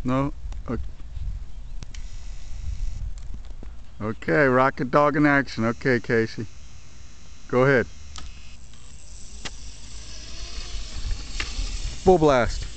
No? Okay, rocket dog in action. Okay, Casey. Go ahead. Full blast.